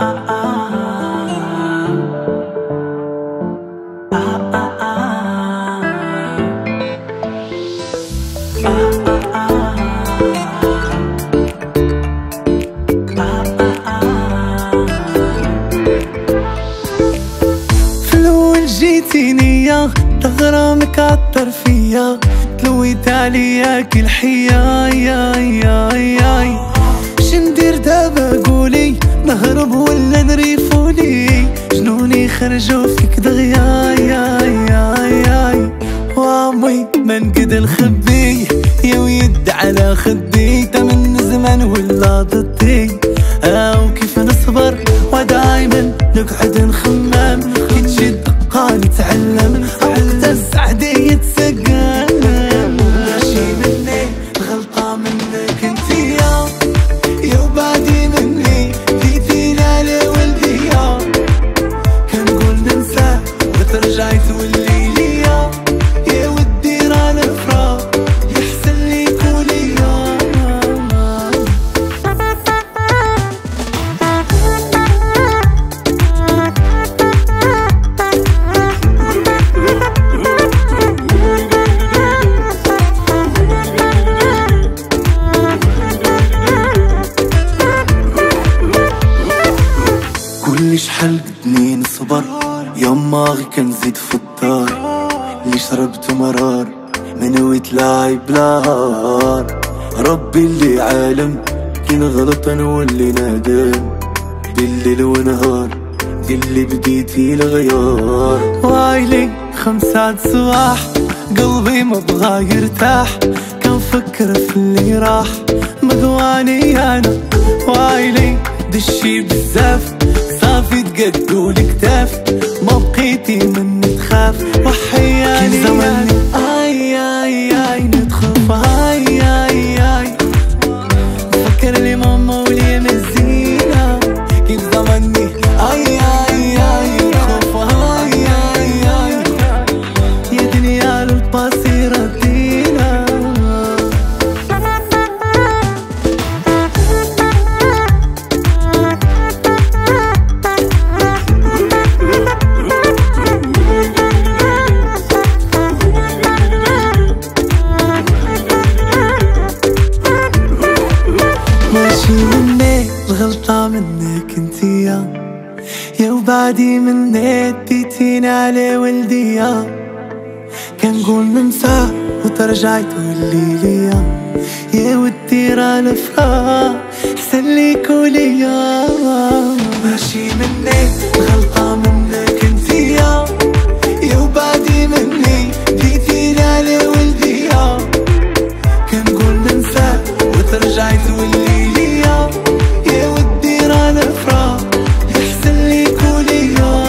جيتيني غرامك عطر فيا، تلويت عليا كل حيا يا شندير دابا قولي، نهرب ولا نريفولي، جنوني خرجوا فيك دغيا يا وامي ما نقدر نخبي، يا ويد على خدي تا من زمان ولا ضدي، وكيف نصبر ودايما نقعد نخمم، كي تجي الدقة نتعلم وقت السعد يتسقم. ماشي مني الغلطة منك انتيا، يا وبعدي مني جيتينا لولديا، كنقول ننسى وترجعي تولي ليا، يا ودي راه نفرح يحسن ليك وليا. قولي شحال بدني نصبر، يما غي كنزيد في الدار، اللي شربتو مرار ما نويت لاعب بلاهار، ربي اللي عالم كي نغلط نولي نادم، بالليل ونهار اللي بديتي الغيار. وايلي 5 صباح قلبي ما بغا يرتاح، كنفكر في اللي راح مغواني انا، وايلي دشي بزاف صافي تقدو الكتاف، ما بقيتي مني تخاف وحياني كي زماني اي نتخاف اي فكر لي ماما ولي مزينة، كي زماني اي نتخاف اي يا دنيا للباسي ردينا. ماشي مني الغلطة منك انتيا، يا وبعدي مني ديتينا على ولديا، كنقول ننسى وترجعي تولي ليا، يا ودي راه نفرح حسن ليك وليا. ماشي مني الغلطة منك انتيا، يا وبعدي مني ديتينا على ولديا، كنقول ننسى وترجعي تولي ليا، يا ودي راه نفرح يحسن ليك وليا.